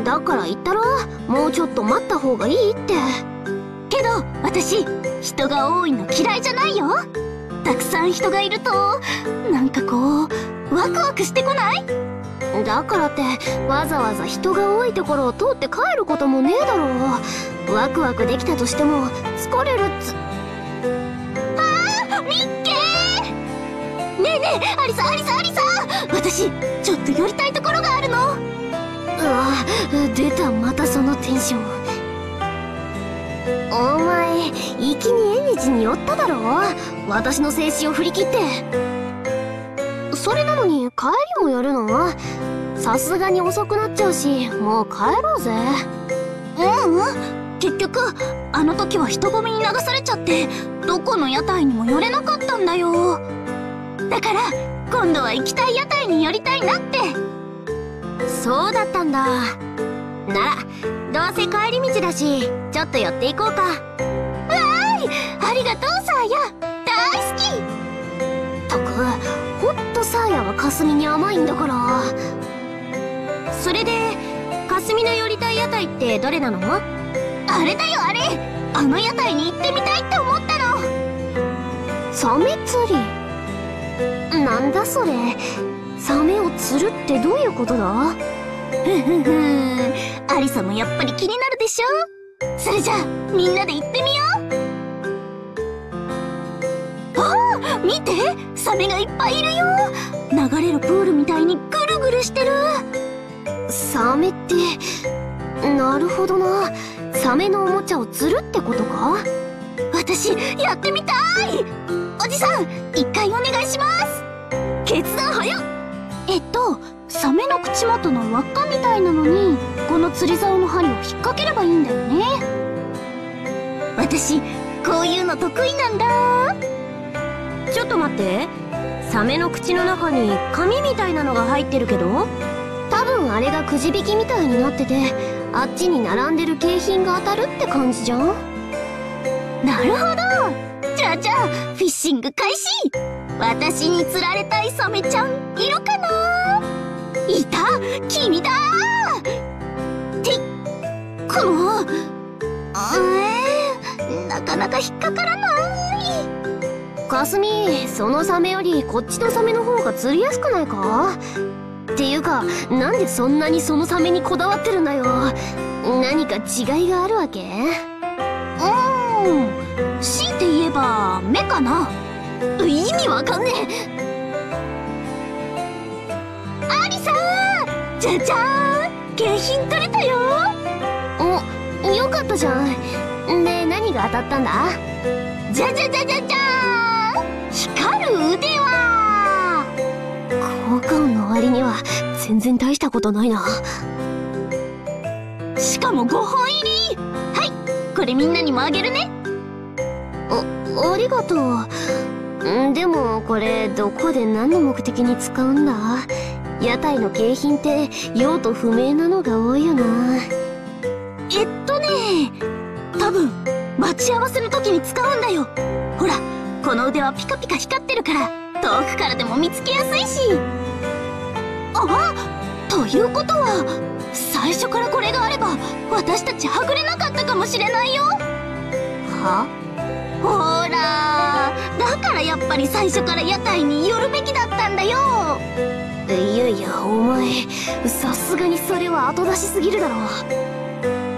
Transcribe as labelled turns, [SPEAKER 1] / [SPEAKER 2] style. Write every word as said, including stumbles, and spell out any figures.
[SPEAKER 1] だから言ったろ、もうちょっと待った方がいいって。
[SPEAKER 2] けど私人が多いの嫌いじゃないよ。たくさん人がいるとなんかこうワクワクしてこない？
[SPEAKER 1] だからってわざわざ人が多いところを通って帰ることもねえだろう。ワクワクできたとしても疲れるっつ。
[SPEAKER 2] あーミッケー、ねえねえアリサアリサアリサ、私ちょっと寄りたいところがあるの。
[SPEAKER 1] うわ、出たまたそのテンション。お前粋に縁日に寄っただろ、私の静止を振り切って。それなのに帰りもやるの？さすがに遅くなっちゃうし、もう帰ろうぜ。
[SPEAKER 2] ううん、結局あの時は人混みに流されちゃってどこの屋台にも寄れなかったんだよ。だから今度は行きたい屋台に寄りたいなって。
[SPEAKER 1] そうだったんだ。ならどうせ帰り道だしちょっと寄っていこうか。わ
[SPEAKER 2] ーい、ありがとうサーヤ、大好き。
[SPEAKER 1] ったくほんとサーヤはかすみに甘いんだから。それでかすみの寄りたい屋台ってどれなの？
[SPEAKER 2] あれだよあれ、あの屋台に行ってみたいって思ったの。
[SPEAKER 1] サメ釣り？なんだそれ、サメを釣るってどういうことだ？
[SPEAKER 2] ふふふん、アリサもやっぱり気になるでしょ。それじゃあみんなで行ってみよう。ああ見て、サメがいっぱいいるよ。流れるプールみたいにぐるぐるしてる。
[SPEAKER 1] サメって、なるほどな。サメのおもちゃを釣るってことか？
[SPEAKER 2] 私やってみたい。おじさん一回お願いします。決断早っ。えっとサメの口元の輪っかみたいなのにこの釣り竿の針を引っ掛ければいいんだよね。私こういうの得意なんだ。
[SPEAKER 1] ちょっと待って、サメの口の中に紙みたいなのが入ってるけど、多分あれがくじ引きみたいになってて、あっちに並んでる景品が当たるって感じじゃん。
[SPEAKER 2] なるほど。じゃあじゃあフィッシング開始。私に釣られたいサメちゃんいるかな？いた、君だー。てこのえー、なかなか引っかからない。
[SPEAKER 1] かすみ、そのサメよりこっちのサメの方が釣りやすくないか？っていうか、なんでそんなにそのサメにこだわってるんだよ。何か違いがあるわけ？
[SPEAKER 2] うーん、強いて言えば目かな。意味わかんねえ。アリさん、じゃじゃーん、景品取れたよ。
[SPEAKER 1] お、よかったじゃん。で、何が当たったんだ？
[SPEAKER 2] じゃじゃじゃじゃじゃーん、光る腕輪。
[SPEAKER 1] 効果音の割には全然大したことないな。
[SPEAKER 2] しかもごほん入り。はい、これみんなにもあげるね。
[SPEAKER 1] あ、ありがとう。んでもこれどこで何の目的に使うんだ？屋台の景品って用途不明なのが多いよな。
[SPEAKER 2] えっとね、多分待ち合わせの時に使うんだよ。ほらこの腕はピカピカ光ってるから遠くからでも見つけやすいし。あ、ということは最初からこれがあれば私たちはぐれなかったかもしれないよ。
[SPEAKER 1] は？
[SPEAKER 2] ほらだからやっぱり最初から屋台に寄るべきだったんだよ。
[SPEAKER 1] いやいや、お前さすがにそれは後出しすぎるだろ。